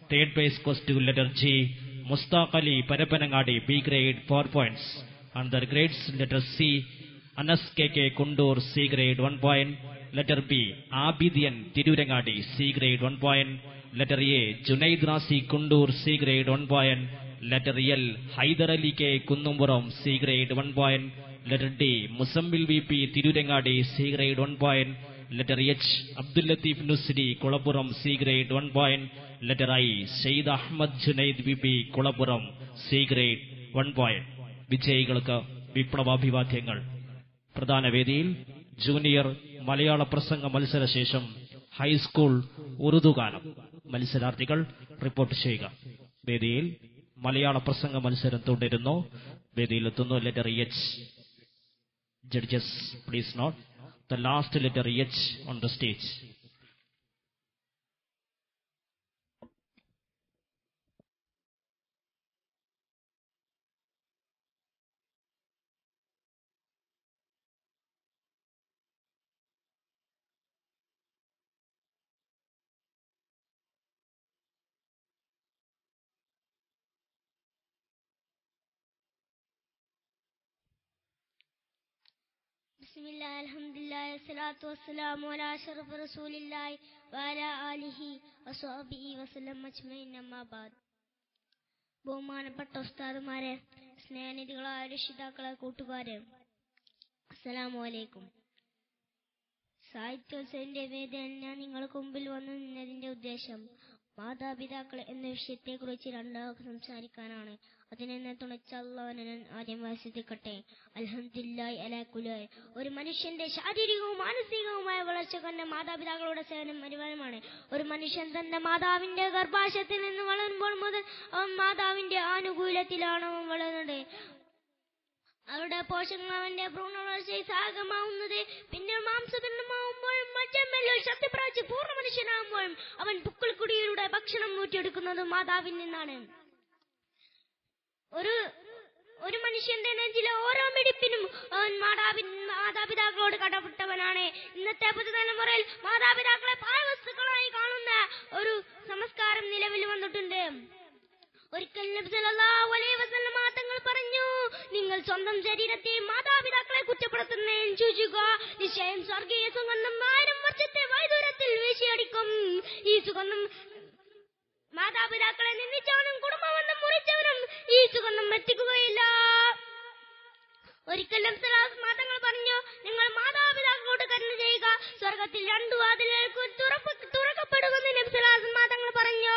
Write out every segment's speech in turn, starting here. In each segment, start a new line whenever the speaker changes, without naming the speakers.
Third place goes to letter G. Mustaq Ali Parapanangadi, B grade, 4 points. And the grades letter C. Anas KK Kundur, C grade, 1 point. Letter B. Abidian Tirurangadi, C grade, 1 point. Letter A. Junaid Rasi Kundur, C grade, 1 point. Letter L. Haidar Ali K Kunnumburam, C grade, 1 point. Letter D. Musambil VP Tirurangadi, C grade, 1 point. Letter H. Abdul Latif Nusri Kolapuram, C grade, 1 point. Letter I. Sayyid Ahmad Junaid VP Kolapuram, C grade, 1 point. വിജയികൾക്ക് വിപ്ലവാഭിവാദ്യങ്ങൾ. പ്രധാന വേദിയിൽ junior മലയാള പ്രസംഗ മത്സരശേഷം high school Urdu ഗാനം മത്സരാർത്ഥികൾ report ചെയ്യുക. വേദിയിൽ മലയാള പ്രസംഗ മത്സരം തുടരുന്നു. വേദിയിലെത്തുന്നു letter H. Judges please note the last letter H on the stage.
ബിസ്മില്ലാഹി അൽഹംദുലില്ലാഹി വസ്സലാത്തു വസ്സലാമു അലാ അഷ്റഫി റസൂലില്ലാഹി വഅലാ ആലിഹി വസ്വഹ്ബിഹി വസല്ലം അജ്മഈൻ. അമ്മാ ബഅദ്. ബഹുമാനപ്പെട്ട ഉസ്താദുമാരെ, സ്നേഹനിധികളായ രക്ഷിതാക്കളെ, കൂട്ടുകാരെ, അസ്സലാമു അലൈക്കും. സാഹിത്യോത്സവത്തിന്റെ വേദിയിൽ ഞാൻ നിങ്ങൾക്ക് മുമ്പിൽ വന്നു നിന്നതിന്റെ ഉദ്ദേശം മാതാപിതാക്കൾ എന്ന വിഷയത്തെക്കുറിച്ച് രണ്ടാമത് സംസാരിക്കാനാണ്. അതിനെന്നെ തുണച്ച അല്ലാഹുവിനെ ഞാൻ ആദ്യം വാസിക്കട്ടെ. അൽഹംദുലില്ലാഹി അലാ കുല്ലി ഹൽ. ഒരു മനുഷ്യന്റെ ശാരീരികവും മാനസികവുമായ വളർച്ചയ്ക്ക് മാതാപിതാക്കളുടെ സേവനം അനിവാര്യമാണ്. ഒരു മനുഷ്യൻ തന്റെ മാതാവിന്റെ ഗർഭാശയത്തിൽ നിന്ന് വളരുമ്പോൾ മുതൽ അവൻ മാതാവിന്റെ ആനുകൂല്യത്തിലാണ് അവൻ വളരുന്നത്. അവരുടെ പോഷകങ്ങൾ അവന്റെ ഭ്രൂണ വളർച്ചയിൽ സഹായകമാവുന്നത്. പിന്നെ മാംസപിണ്ഡമാവുമ്പോഴും മറ്റെല്ലാം ശക്തി പ്രാപിച്ച് പൂർണ്ണ മനുഷ്യനാകുമ്പോഴും അവൻ പുക്കിൾക്കുടിയിലൂടെ ഭക്ഷണം ഊറ്റിയെടുക്കുന്നത് മാതാവിൽ നിന്നാണ്. ഒരു മനുഷ്യന്റെ നെഞ്ചിലെ ഓരോ മിടിപ്പിനും അവൻ മാതാപിതാക്കളോട് കടപ്പെട്ടവനാണ്. ഇന്നത്തെ പുതുതലമുറയിൽ മാതാപിതാക്കളെ പാഴ്വസ്തുക്കളായി കാണുന്ന ഒരു സംസ്കാരം നിലവിൽ വന്നിട്ടുണ്ട്. ഒരിക്കൽ നബി സല്ലല്ലാഹു അലൈഹി വസല്ലം തങ്ങൾ പറഞ്ഞു, നിങ്ങൾ സ്വന്തം ശരീരത്തെ മാതാപിതാക്കളെ കുറ്റപ്പെടുത്തുന്നതിന് സൂക്ഷിക്കുക. നിശ്ചയം സ്വർഗീയ സുഗന്ധം 1000 വർഷത്തെ വൈദൂരത്തിൽ വീശിയടിക്കും. ഈ സുഗന്ധം മാതാപിതാക്കളെ നിന്ദിച്ചവനും കുടുംബബന്ധം മുറിച്ചവനും ഈ സുഗന്ധം എത്തിക്കുകയില്ല. ഒരിക്കൽ നബി സല്ലല്ലാഹു അലൈഹി വസല്ലം തങ്ങൾ പറഞ്ഞു, നിങ്ങൾ മാതാപിതാക്കളോട് കരുണ ചെയ്യുക, സ്വർഗത്തിൽ 2 വാതിലുകൾ തുറക്കപ്പെടുമെന്ന് നബി സല്ലല്ലാഹു അലൈഹി വസല്ലം തങ്ങൾ പറഞ്ഞു.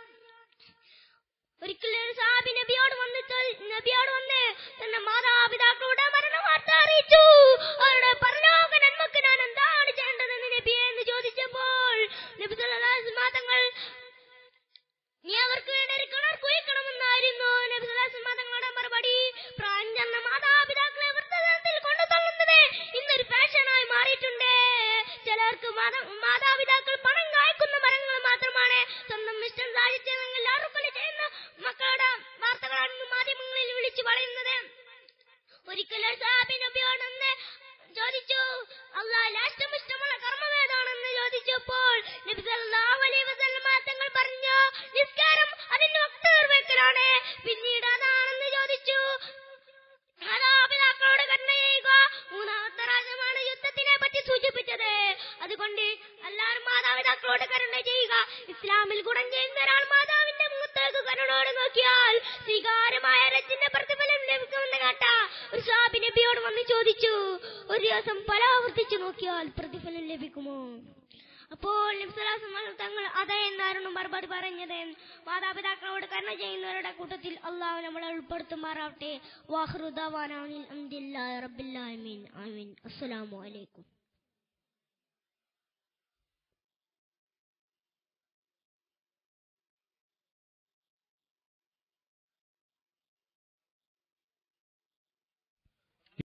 ഒരിക്കൽ ഒരു സഹാബി നബിയോട് വന്ന് തന്റെ മാതാപിതാക്കളുടെ മരണവാർത്ത അറിയിച്ചു. അവരുടെ പരലോക നന്മക്ക് ഞാൻ എന്താണ് ചെയ്യേണ്ടതെന്ന് നബിയെ എന്ന് ചോദിച്ചപ്പോൾ നബി സല്ലല്ലാഹു അലൈഹി വസല്ലം തങ്ങൾ, നീ അവർക്ക് വേണ്ടി ഒരു കിണർ കുഴിക്കണമെന്നായിരുന്നു നബി സല്ലല്ലാഹു അലൈഹി വസല്ലം തങ്ങളുടെ മറുപടി. പ്രായം ചെന്ന മാതാപിതാക്കളെ വൃദ്ധജനത്തിൽ കൊണ്ടു തള്ളുന്നത് ഇന്നൊരു ഫാഷനായി മാറിയിട്ടുണ്ട്. ചിലർക്ക് മാതാപിതാക്കൾ പണം കായ്ക്കുന്ന മരങ്ങൾ മാത്രമാണ്. സ്വന്തം ഇഷ്ടം സാധിച്ചതെങ്കിൽ ആറുകൊല്ലം ചെയ്യുന്ന മക്കളുടെ വാർത്തകളാണ് മാധ്യമങ്ങളിൽ വിളിച്ചു പറയുന്നത്. ഒരിക്കൽ ഒരു സഹാബി നബിയോട് ചോദിച്ചു, അല്ലാഹുവിന് ഇഷ്ടമുള്ള കർമ്മം ഏതാണെന്ന് ചോദിച്ചപ്പോൾ നബി സല്ലല്ലാഹു അലൈഹി വസല്ലം തങ്ങൾ പറഞ്ഞു, നിസ്കാരം അതിന്റെ വക്ത് നിർവഹിക്കലാണ്. പിന്നീട് അതാണെന്ന് ചോദിച്ചു. മാതാപിതാക്കളോട് കരുണ ചെയ്യുക. മൂന്നാമത്തെ പ്രാവശ്യമാണ് യുദ്ധത്തിനെ പറ്റി സൂചിപ്പിച്ചത്. അതുകൊണ്ട് എല്ലാവരും മാതാപിതാക്കളോട് കരുണ ചെയ്യുക. ഇസ്ലാമിൽ ഗുണം ചെയ്യുന്ന ഒരാൾ മാതാവിന്റെ മുഖത്തേക്ക് കരുണയോടെ നോക്കിയാൽ സ്വീകാര്യമായ രച്ചിന്റെ പ്രതിഫലം ലഭിക്കുമെന്ന് കേട്ട ഒരു സഹാബി നബിയോട് വന്ന് ചോദിച്ചു, ഒരു ദിവസം പലാവർത്തിച്ചു നോക്കിയാൽ പ്രതിഫലം ലഭിക്കുമോ? അപ്പോൾ നബി സല്ലല്ലാഹു അലൈഹി വസല്ലം തങ്ങൾ അതെ എന്നായിരുന്നു മറുപടി പറഞ്ഞത്. മാതാപിതാക്കളോട് കരുണ ചെയ്യുന്നവരുടെ കൂട്ടത്തിൽ അല്ലാഹു നമ്മളെ ഉൾപ്പെടുത്തുമാറാവട്ടെ. വാഖിറു ദഅവാനാ അൽഹംദുലില്ലാഹി റബ്ബിൽ ആലമീൻ. ആമീൻ. അസ്സലാമു അലൈക്കും.